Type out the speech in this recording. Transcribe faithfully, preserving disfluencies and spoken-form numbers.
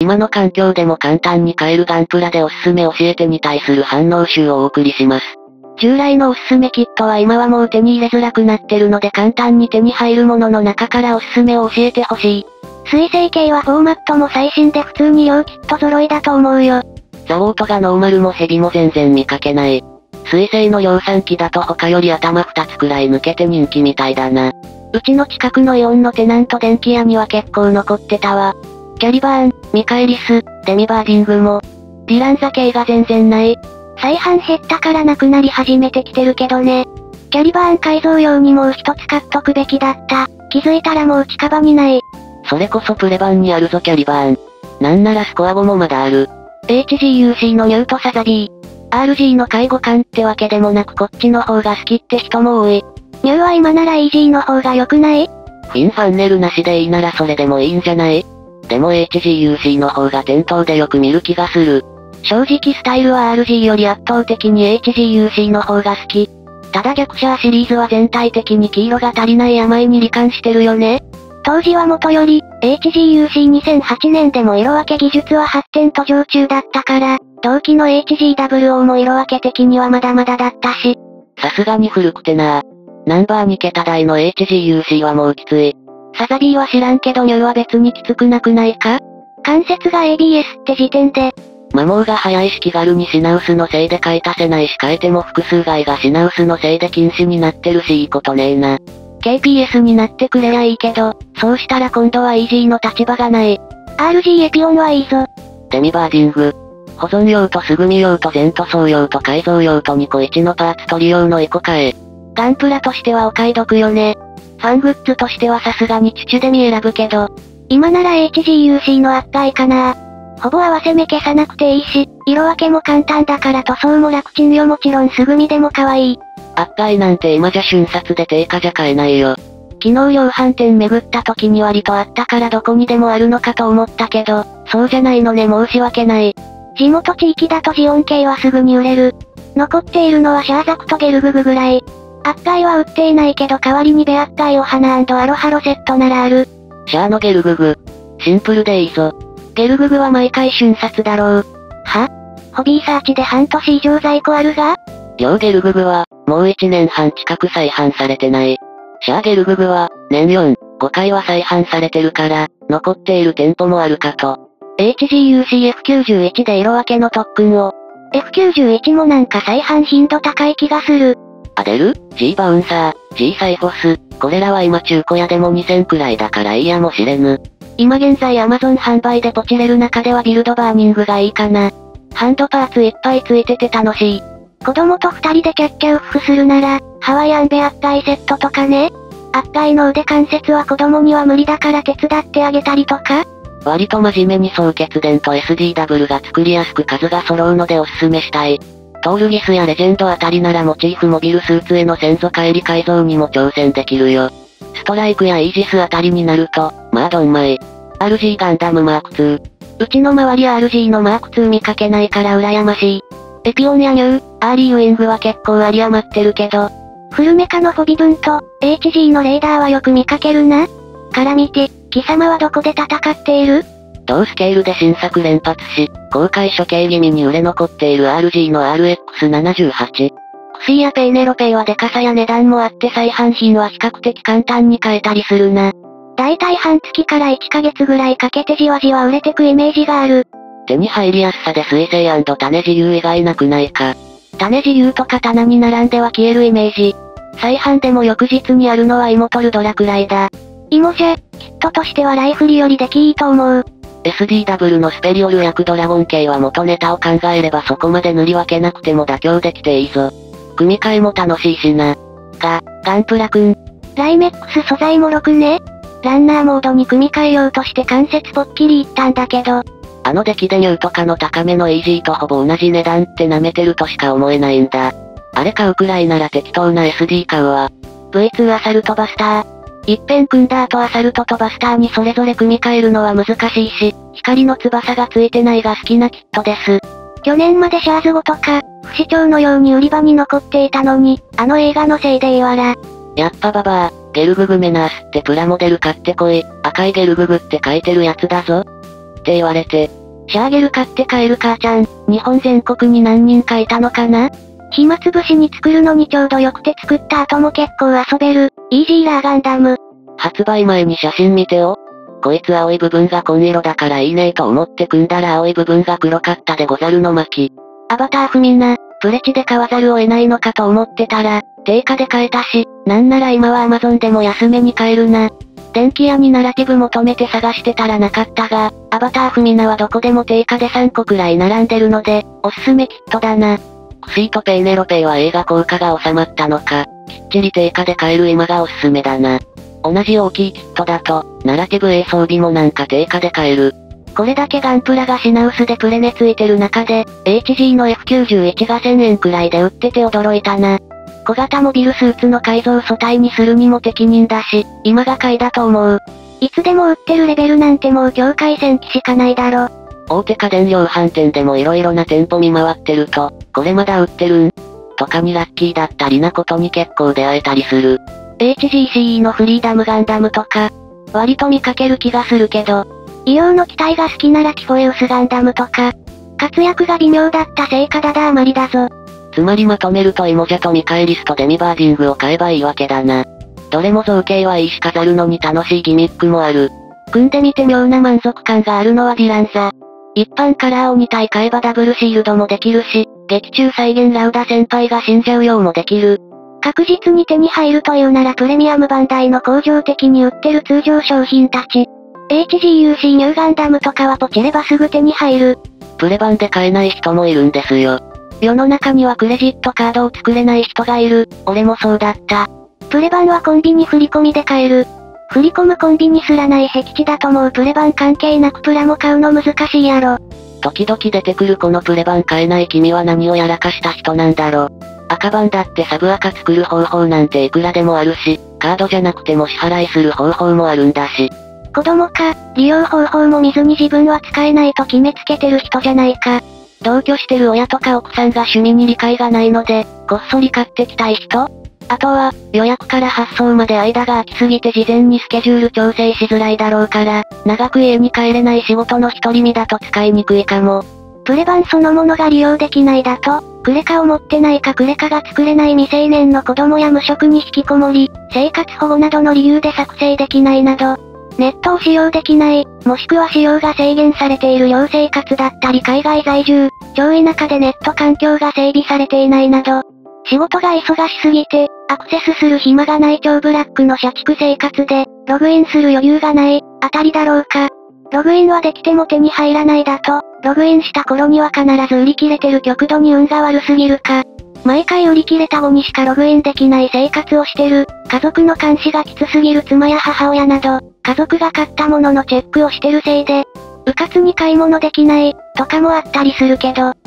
今の環境でも簡単に買えるガンプラでおすすめ教えてに対する反応集をお送りします。従来のおすすめキットは今はもう手に入れづらくなってるので簡単に手に入るものの中からおすすめを教えてほしい。 水星系はフォーマットも最新で普通に両キット揃いだと思うよ。 ザウォートがノーマルもヘビも全然見かけない。水星の量産機だと他より頭ふたつくらい抜けて人気みたいだな。うちの近くのイオンのテナント電気屋には結構残ってたわ。キャリバーン、ミカエリス、デミバーディングも。ディランザ系が全然ない。 再販減ったからなくなり始めてきてるけどね。キャリバーン改造用にもう一つ買っとくべきだった。気づいたらもう近場にない。 それこそプレ版にあるぞキャリバーン。なんならスコアごもまだある。 エイチジーユーシー のニューとサザビー。 アールジー の介護官ってわけでもなくこっちの方が好きって人も多い。 ニューは今なら イージー の方が良くない？ フィンファンネルなしでいいならそれでもいいんじゃない？でも エイチジーユーシー の方が店頭でよく見る気がする。正直スタイルは アールジー より圧倒的に エイチジーユーシー の方が好き。ただ逆シャーシリーズは全体的に黄色が足りない病に罹患してるよね。 当時はもとより、エイチジーユーシーにせんはち 年でも色分け技術は発展途上中だったから、同期の エイチジーダブリューオー も色分け的にはまだまだだったし。 さすがに古くてな。ナンバーに桁台の エイチジーユーシー はもうきつい。 サザビーは知らんけどニューは別にきつくなくないか？関節が エービーエス って時点で。 摩耗が早いし気軽に品薄のせいで買い足せないし変えても複数買いが品薄のせいで禁止になってるしいいことねえな。 ケーピーエス になってくれりゃいいけど、そうしたら今度は イージー の立場がない。アールジー エピオンはいいぞ。 デミバーディング。保存用と素組み用と全塗装用と改造用とにこいちのパーツ取り用のエコカえ。 ガンプラとしてはお買い得よね。ファングッズとしてはさすがにチュチュデミ選ぶけど、今なら エイチジーユーシー の圧壊かな。ほぼ合わせ目消さなくていいし、色分けも簡単だから塗装も楽ちんよもちろん素組みでも可愛い。 圧壊なんて今じゃ瞬殺で定価じゃ買えないよ。 昨日量販店巡った時に割とあったからどこにでもあるのかと思ったけど、そうじゃないのね申し訳ない。地元地域だとジオン系はすぐに売れる。残っているのはシャーザクとゲルググぐらい。圧壊は売っていないけど代わりにベアッタイお花&アロハロセットならある。 シャーのゲルググ。シンプルでいいぞ。 ゲルググは毎回瞬殺だろう。は？ホビーサーチで半年以上在庫あるが？ 両ゲルググは、もういちねんはん近く再販されてない。シャーゲルググは、年よん、ごかいは再販されてるから、残っている店舗もあるかと。 エイチジーユーシーエフきゅうじゅういち で色分けの特訓を。エフきゅうじゅういち もなんか再販頻度高い気がする。 アデル、G バウンサー、G サイフォス、これらは今中古屋でもにせんくらいだからいいやもしれぬ。 今現在 Amazon 販売でポチれる中ではビルドバーニングがいいかな。ハンドパーツいっぱいついてて楽しい。子供と二人でキャッキャウフフするなら、ハワイアンベアッタイセットとかね。圧壊の腕関節は子供には無理だから手伝ってあげたりとか。 割と真面目に総決電と エスディーダブリュー が作りやすく数が揃うのでおすすめしたい。トールギスやレジェンドあたりならモチーフモビルスーツへの先祖返り改造にも挑戦できるよ。ストライクやイージスあたりになると、まあどんまい。アールジー ガンダムマークツー。 うちの周り アールジー のマークツー見かけないから羨ましい。エピオンやニュー、アーリーウィングは結構有り余ってるけど、フルメカのフォビブンと、エイチジー のレーダーはよく見かけるな。から見て、貴様はどこで戦っている？ 同スケールで新作連発し、公開処刑気味に売れ残っている アールジー の アールエックスななじゅうはち。 クシーやペイネロペイはデカさや値段もあって再販品は比較的簡単に買えたりするな。だいたい半月からいっかげつぐらいかけてじわじわ売れてくイメージがある。 手に入りやすさで水星&種自由以外なくないか。 種自由とか棚に並んでは消えるイメージ。再販でも翌日にあるのはイモトルドラくらいだ。イモじゃ、キットとしてはライフリより出来いいと思う。 エスディーダブリュー のスペリオル役ドラゴン系は元ネタを考えればそこまで塗り分けなくても妥協できていいぞ。組み替えも楽しいしな。 が、ガンプラくん。ライメックス素材もろくね。ランナーモードに組み替えようとして関節ぽっきりいったんだけど。 あの出来でニューとかの高めの イージー とほぼ同じ値段って舐めてるとしか思えないんだ。あれ買うくらいなら適当な エスディー 買うわ。 ブイツー アサルトバスター。一辺組んだ後アサルトとバスターにそれぞれ組み替えるのは難しいし、光の翼がついてないが好きなキットです。去年までシャーズゴとか、不死鳥のように売り場に残っていたのに、あの映画のせいでいわら。 やっぱババア、ゲルググメナースってプラモデル買ってこい、赤いゲルググって書いてるやつだぞ。 って言われて。 シャーゲル買って帰る母ちゃん、日本全国に何人かいたのかな？暇つぶしに作るのにちょうどよくて作った後も結構遊べる、イージーラーガンダム。 発売前に写真見てよ。こいつ青い部分が紺色だからいいねと思って組んだら青い部分が黒かったでござるの巻。 アバターフみんな、プレチで買わざるを得ないのかと思ってたら、定価で買えたし、なんなら今は Amazon でも安めに買えるな。電気屋にナラティブ求めて探してたらなかったが、アバターフミナはどこでも定価でさんこくらい並んでるので、おすすめキットだな。 クシーとペーネロペイは映画効果が収まったのか、きっちり定価で買える今がおすすめだな。同じ大きいキットだと、ナラティブ A 装備もなんか定価で買える。 これだけガンプラが品薄でプレネついてる中で、エイチジー の エフきゅうじゅういち がせんえんくらいで売ってて驚いたな。小型モビルスーツの改造素体にするにも適任だし、今が買いだと思う。いつでも売ってるレベルなんてもう境界線しかないだろ。 大手家電量販店でも色々な店舗見回ってると、これまだ売ってるんとかにラッキーだったりなことに結構出会えたりする。 エイチジーシーイー のフリーダムガンダムとか、割と見かける気がするけど、異様の機体が好きならティフォエウスガンダムとか、活躍が微妙だったせいかだだ余りだぞ。 つまりまとめるとイモジャとミカエリスとデミバーディングを買えばいいわけだな。どれも造形はいいし飾るのに楽しいギミックもある。 組んでみて妙な満足感があるのはディランザ。一般カラーをにたい買えばダブルシールドもできるし、劇中再現ラウダ先輩が死んじゃうようもできる。確実に手に入るというならプレミアムバンダイの工場的に売ってる通常商品たち。エイチジーユーシー ニューガンダムとかはポチればすぐ手に入る。 プレ版で買えない人もいるんですよ。 世の中にはクレジットカードを作れない人がいる。俺もそうだった。プレ版はコンビニ振り込みで買える。振り込むコンビニすらない僻地だともうプレ版関係なくプラも買うの難しいやろ。 時々出てくるこのプレ版買えない君は何をやらかした人なんだろ。赤版だってサブ赤作る方法なんていくらでもあるし、カードじゃなくても支払いする方法もあるんだし。 子供か、利用方法も見ずに自分は使えないと決めつけてる人じゃないか。同居してる親とか奥さんが趣味に理解がないので、こっそり買ってきたい人？あとは、予約から発送まで間が空きすぎて事前にスケジュール調整しづらいだろうから、長く家に帰れない仕事の独り身だと使いにくいかも。プレ版そのものが利用できないだと、クレカを持ってないかクレカが作れない未成年の子供や無職に引きこもり、生活保護などの理由で作成できないなど、ネットを使用できない、もしくは使用が制限されている寮生活だったり海外在住、超田舎でネット環境が整備されていないなど、仕事が忙しすぎて、アクセスする暇がない超ブラックの社畜生活で、ログインする余裕がない、あたりだろうか。ログインはできても手に入らないだと、ログインした頃には必ず売り切れてる極度に運が悪すぎるか。毎回売り切れた後にしかログインできない生活をしてる、家族の監視がきつすぎる妻や母親など、家族が買ったもののチェックをしてるせいで、うかつに買い物できない、とかもあったりするけど、